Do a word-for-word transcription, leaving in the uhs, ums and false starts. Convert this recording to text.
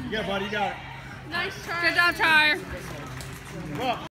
Yeah, buddy, you got it. Nice try. Good job, Tyre. Well.